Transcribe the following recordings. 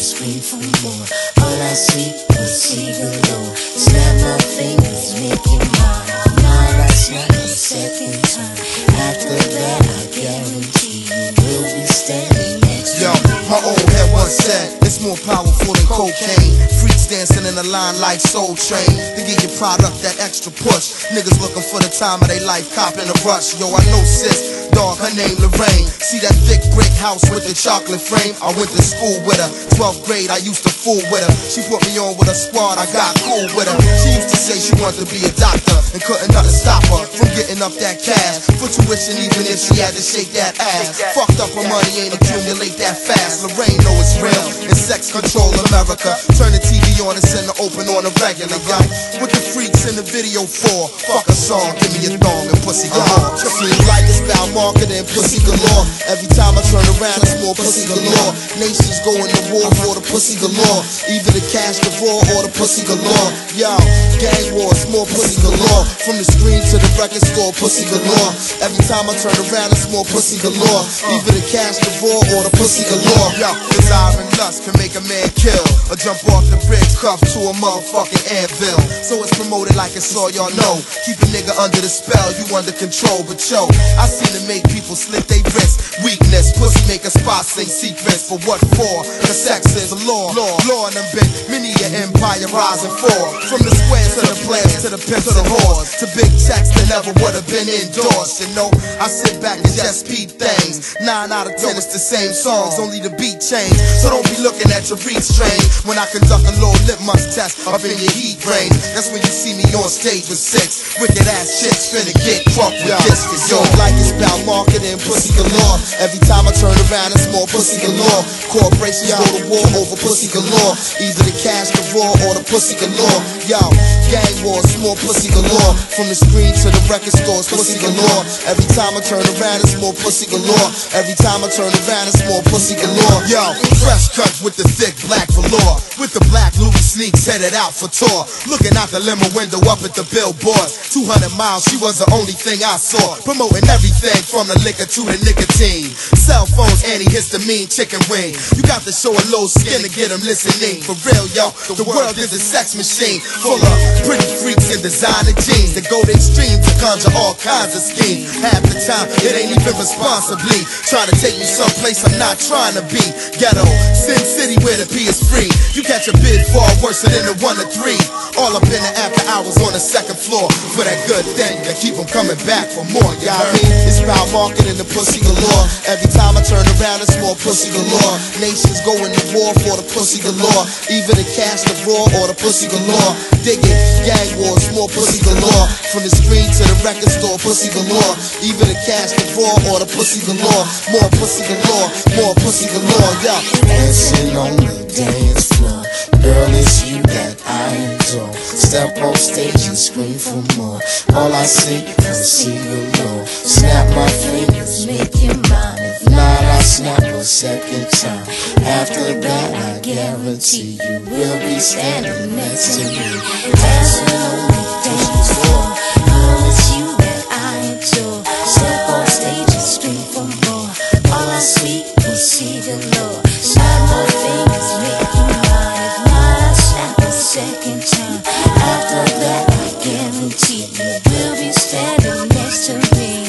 scream for more. All I see was see galore. Snap my fingers, make it mine. Mine, I snap the second time. After that, I guarantee you will be standing next to me. My old head once said, it's more powerful than cocaine. Freaks dancing in a line like Soul Train. To give your product that extra push. Niggas looking for the time of their life, copping a rush. Yo, I know sis, dog, her name Lorraine. See that thick brick house with the chocolate frame? I went to school with her, 12th grade, I used to fool with her. She put me on with a squad, I got cool with her. She used to say she wanted to be a doctor, and couldn't nothing stop her from getting up that cash for tuition, even if she had to shake that ass. Fucked up her money, ain't accumulate that fast. Lorraine know it's real, and sex control America. Turn the TV on and send her open on a regular, yo. What the freaks in the video for? Fuck a song, give me a thong and pussy galore. Seems like it's about marketing, pussy galore. Every time I turn around, it's more pussy galore. Nations going to war for the pussy galore. Either the cash, the raw, or the pussy galore. Yo, gang wars, more pussy galore. From the screen to the record store, pussy galore. Every time I turn around, it's more pussy galore. Either the cash, the raw, or the pussy galore. Yo, desire and lust can make a man kill, or jump off the bridge cuffed to a motherfucking anvil. So it's promoted like it's all y'all know. Keep a nigga under the spell, you under control. But yo, I seem to make people slit they wrists. Weakness, pussy make a spot sing secrets. For what for? Cause sex is a law. Law and them been many an empire rising for. From the squares to the plans to the pimps to the whores, to big checks that never would have been endorsed. You know, I sit back and just peep things. 9 out of 10 it's the same songs, only the beat change. So don't be looking at your reach train when I conduct a little litmus test up in your heat brain. That's when you see me on stage with 6 wicked ass chicks finna get crunk with discus. Yo, like it's about marketing, pussy galore. Every time I turn around, it's more pussy galore. Corporations go to war over pussy galore. Either the cash, the raw, or the pussy galore. Yo, gang wars, more pussy galore. From the screen to the record stores, pussy galore. Every time I turn around, it's more pussy galore. Every time I turn around, it's more pussy galore. Yo, fresh cuts with the thick black velour, with the black Louis sneaks headed out for tour. Looking out the limo window up at the billboard. 200 miles, she was the only thing I saw. Promoting everything from the liquor to the nicotine. Cell phones, antihistamine, chicken wing. You got to show a low skin to get them listening. For real, yo, the world is a sex machine, full of pretty freaks and designer jeans that go to extreme to conjure all kinds of schemes. Half the time, it ain't even responsibly trying to take me someplace I'm not trying to be. Ghetto, Sin City where the P is free. You catch a bid far worse than the 1 to 3. All up in the after hours on the second floor for that good thing that keep them coming back for more. Y'all mean? It's about marketing the pussy galore. Every time I turn around, it's more pussy galore. Nations going to war for the pussy galore. Either the cash, the raw, or the pussy galore. Dig it, gang wars, more pussy galore. From the screen to the record store, pussy galore. Either the cash, the raw, or the pussy galore. More pussy galore, more pussy galore, yeah. Dancing on the dance floor, girl, it's you that I adore. Step on stage and scream for more. All I see is see galore. Snap my fingers, make you mine. If not, I snap a second time. After that, I guarantee you will be standing next to me. Dancing on the dance floor, girl, it's you that I adore. Step on stage and scream for more. All I see is see galore. Snap my fingers, make you mine. If not, I snap a second time. After that, I guarantee you will be standing next to me.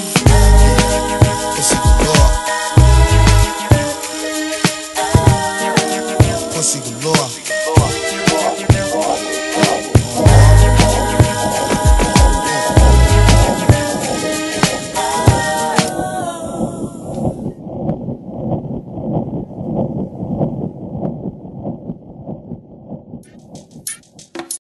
Pussy galore. Pussy galore.